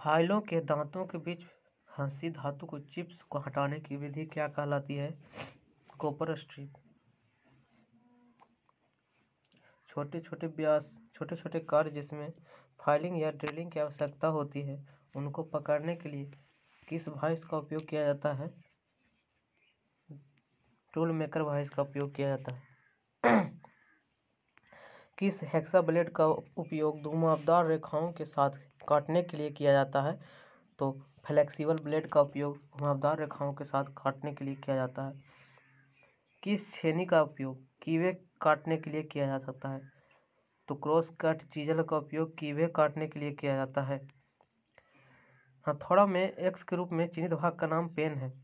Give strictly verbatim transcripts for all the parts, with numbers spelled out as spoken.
फाइलों के दांतों के बीच फंसी धातु को चिप्स को हटाने की विधि क्या कहलाती है? Copper strip. छोटे छोटे व्यास छोटे छोटे कार्य जिसमें फाइलिंग या ड्रिलिंग की आवश्यकता होती है, उनको पकड़ने के लिए किस वाइस का उपयोग किया जाता है? टूल मेकर वाइस का उपयोग किया जाता है। किस हेक्सा ब्लेड का उपयोग घुमावदार रेखाओं के साथ काटने के लिए किया जाता है? तो फ्लेक्सिबल ब्लेड का उपयोग घुमावदार रेखाओं के साथ काटने के लिए किया जाता है। किस छेनी का उपयोग कीवे काटने के लिए किया जा सकता है? तो क्रॉस कट चीजल का उपयोग कीवे काटने के लिए किया जाता है। हथौड़ा में एक्स के रूप में चिन्हित भाग का नाम पेन है।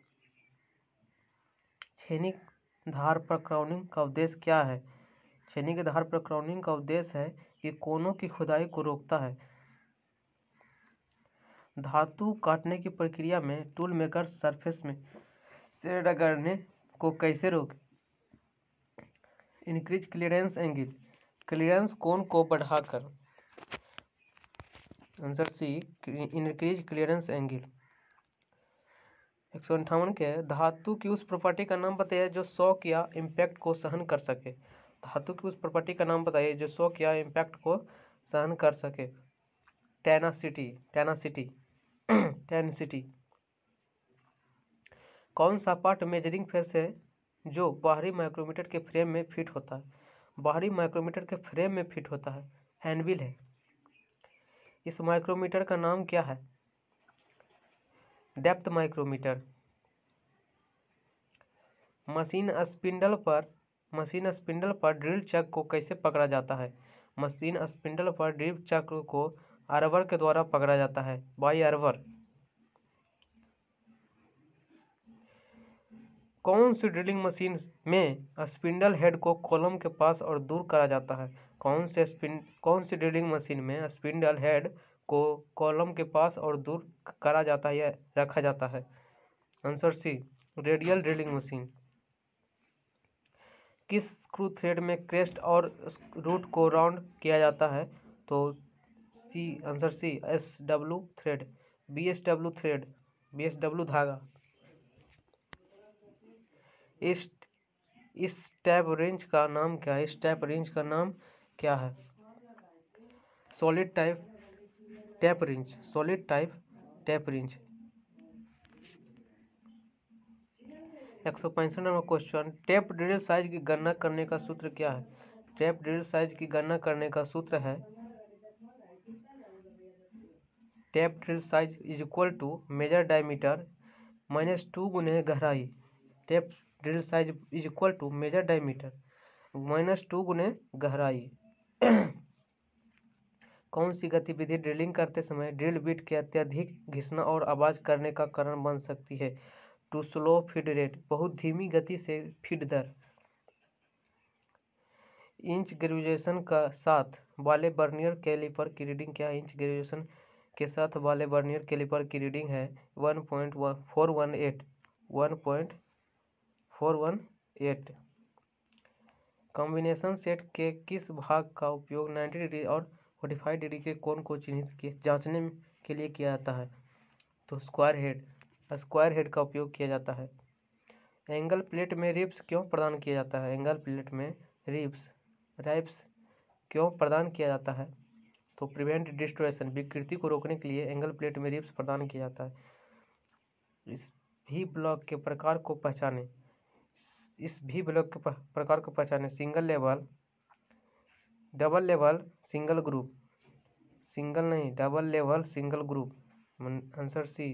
छेनी धार पर क्राउनिंग का उद्देश्य क्या है? छेनी की धार पर क्राउनिंग का उद्देश्य है कि कोनों की खुदाई को रोकता है। धातु काटने की प्रक्रिया में टूल मेकर सरफेस में से रगड़ने को कैसे रोके? इंक्रीज क्लियरेंस एंगल, क्लियरेंस कोण को बढ़ाकर। Answer C, increase clearance angle. एक सौ अंठावन के धातु की उस प्रॉपर्टी का नाम बताइए जो शॉक या इम्पैक्ट को सहन कर सके। धातु की उस प्रॉपर्टी का नाम बताइए जो शॉक या इम्पैक्ट को सहन कर सके। Tenacity, tenacity, tenacity. कौन सा पार्ट मेजरिंग फेस है जो बाहरी माइक्रोमीटर के फ्रेम में फिट होता है? बाहरी माइक्रोमीटर के फ्रेम में फिट होता है एनविल है। इस माइक्रोमीटर का नाम क्या है? Depth micrometer. मशीन स्पिंडल पर मशीन स्पिंडल पर ड्रिल चक को कैसे पकड़ा जाता है? मशीन स्पिंडल पर ड्रिल चक्र को आर्बर के द्वारा पकड़ा जाता है, बाई आर्बर। कौन सी ड्रिलिंग मशीन में स्पिंडल हेड को कॉलम के पास और दूर करा जाता है? कौन से स्पिन कौन सी ड्रिलिंग मशीन में स्पिंडल हेड को कॉलम के पास और दूर करा जाता है या रखा जाता है? Answer C, radial drilling machine. किस स्क्रू थ्रेड में क्रेस्ट और रूट को राउंड किया जाता है? तो C, answer C, S W thread, B S W thread, B S W धागा। इस इस टैप रेंज का नाम क्या है? इस टैप रेंज का नाम क्या है? Solid type tap range, solid type tap range. एक सौ पैंसठ number question, tap drill size की गणना करने का सूत्र क्या है? टैप ड्रिल साइज की गणना करने का सूत्र है tap drill size is equal to major diameter minus two गुने गहराई। Tap drill size is equal to major diameter minus two गुने गहराई। कौन सी गतिविधि ड्रिलिंग करते समय ड्रिल बिट के अत्यधिक घिसना और आवाज करने का कारण बन सकती है? टू स्लो फीड रेट, बहुत धीमी गति से फीड दर। इंच ग्रेजुएशन का साथ वाले वर्नियर कैलिपर की रीडिंग क्या है? इंच ग्रेजुएशन के साथ वाले वर्नियर कैलिपर की रीडिंग है one point four one eight, one point four one eight. Combination set के किस भाग का उपयोग नाइन्टी डिग्री और फोर्टी फाइव डिग्री के कोण को चिन्हित के जांचने के लिए किया जाता है? तो स्क्वायर हेड, स्क्वायर हेड का उपयोग किया जाता है। एंगल प्लेट में रिब्स क्यों प्रदान किया जाता है? एंगल प्लेट में रिब्स रैप्स क्यों प्रदान किया जाता है? तो प्रिवेंट डिस्ट्रॉयशन, विकृति को रोकने के लिए एंगल प्लेट में रिब्स प्रदान किया जाता है। इस भी ब्लॉक के प्रकार को पहचाने इस भी ब्लॉक के प्रकार को पहचाने single level, double level, single group, single नहीं double level single group. Answer C.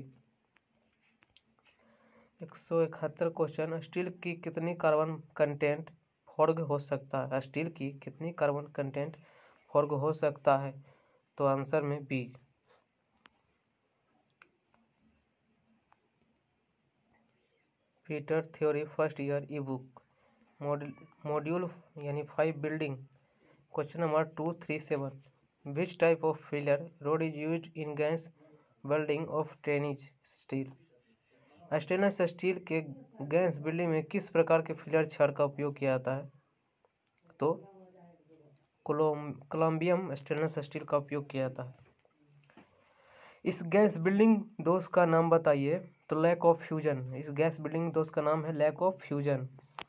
एक सौ इकहत्तर क्वेश्चन, स्टील की कितनी कार्बन कंटेंट फॉर्ग हो सकता है? स्टील की कितनी कार्बन कंटेंट फॉर्ग हो सकता है? तो आंसर में B. Fitter theory first year e book module यानी five welding, question number two three seven. Which type of filler rod is use in gas welding of stainless steel? Stainless steel के gas welding में किस प्रकार के filler छड़ का उपयोग किया जाता है? तो कोलम्बियम स्टेनलेस स्टील का उपयोग किया जाता है। इस गैस बिल्डिंग दोष का नाम बताइए। तो लैक ऑफ फ्यूजन। इस गैस बिल्डिंग दोष का नाम है lack of fusion.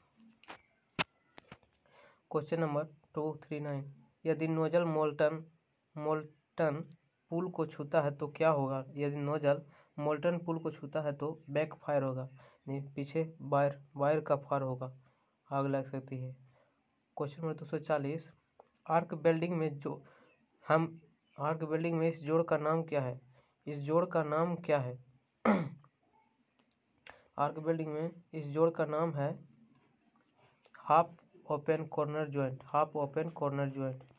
Question number two three nine. यदि नोजल मोल्टन मोल्टन पूल को छूता है तो क्या होगा? यदि नोजल मोल्टन पूल को छूता है तो बैक फायर होगा, नहीं पीछे वायर वायर का फायर होगा, आग लग सकती है। क्वेश्चन नंबर दो सौ चालीस। आर्क वेल्डिंग में जो हम आर्क वेल्डिंग में इस जोड़ का नाम क्या है? इस जोड़ का नाम क्या है? आर्क वेल्डिंग में इस जोड़ का नाम है half open corner joint. Half open corner joint.